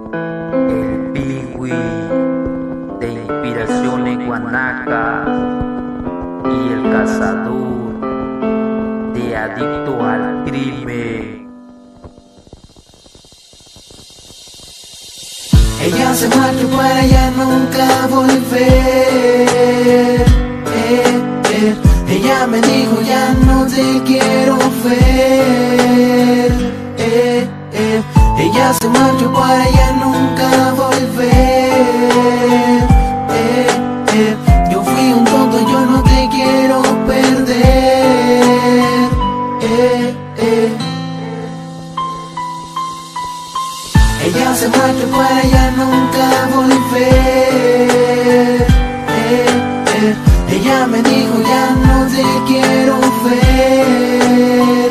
El Piwi de inspiraciones guanacas y el cazador de adicto al crimen. Ella se marchó para ya nunca volver. Ella me dijo ya no te quiero ver. Ella se marchó para ya nunca volver. Yo fui un tonto, yo no te quiero perder. Ella se marchó para ya nunca volver. Ella me dijo ya no te quiero ver.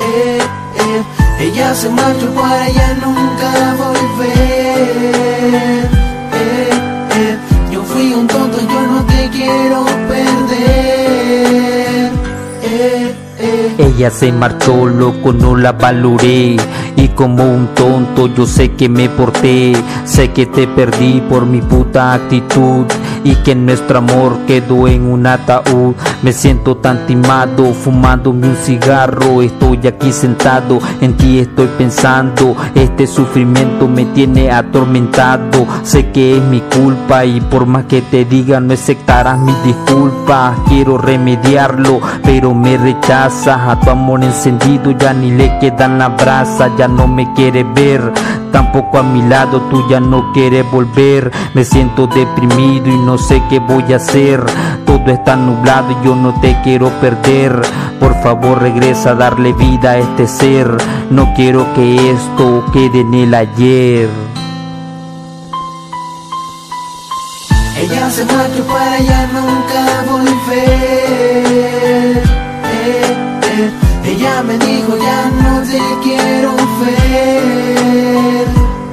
Ella se marchó para ya nunca volver. Yo fui un tonto, yo no te quiero perder. Ella se marchó, loco, no la valoré. Y como un tonto yo sé que me porté. Sé que te perdí por mi puta actitud y que nuestro amor quedó en un ataúd. Me siento tan timado, fumándome un cigarro. Estoy aquí sentado, en ti estoy pensando. Este sufrimiento me tiene atormentado. Sé que es mi culpa y por más que te diga no aceptarás mis disculpas. Quiero remediarlo, pero me rechazas. A tu amor encendido ya ni le quedan las brasas. Ya no me quiere ver, tampoco a mi lado tú ya no quieres volver. Me siento deprimido y no sé qué voy a hacer. Todo está nublado y yo no te quiero perder. Por favor regresa a darle vida a este ser. No quiero que esto quede en el ayer. Ella se marchó para ya nunca volver. Ella me dijo ya no te quiero ver.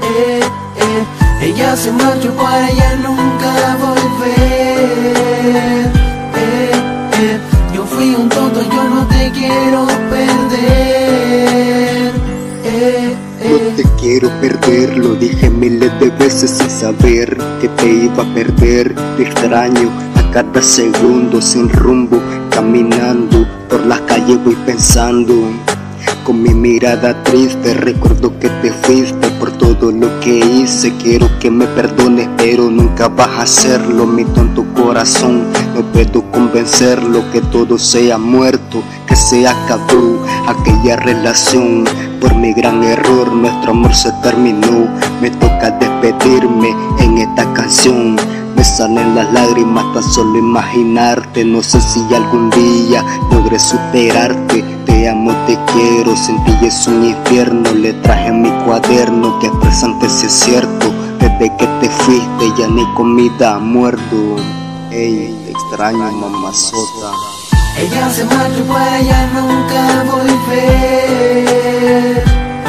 Ella se marchó para ya nunca volver. Yo fui un tonto, yo no te quiero perder. No te quiero perder, lo dije miles de veces sin saber que te iba a perder. Te extraño a cada segundo sin rumbo, caminando por las calles voy pensando. Con mi mirada triste recuerdo que te fuiste por todo lo que hice. Quiero que me perdones pero nunca vas a hacerlo. Mi tonto corazón no puedo convencerlo. Que todo sea muerto, que se acabó aquella relación. Por mi gran error nuestro amor se terminó. Me toca despedirme en esta canción. Me salen las lágrimas tan solo imaginarte. No sé si algún día logré superarte. Te amo, te quiero, sin ti es un infierno. Le traje en mi cuaderno que expresante si es cierto. Desde que te fuiste ya ni comida muerto. Ey, te extraño mamazota. Ella se marchó para ya nunca volver.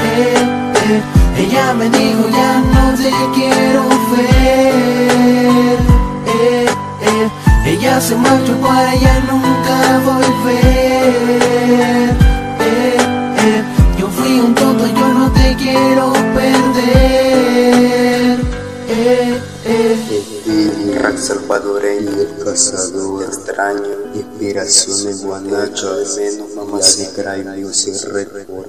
Ella me dijo ya no te quiero ver. Ella se marchó para ya nunca volver. Yo fui un tonto, yo no te quiero perder. El rap salvadoreño, el cazador extraño, inspiraciones guanacho, de menos mamá si Music Record.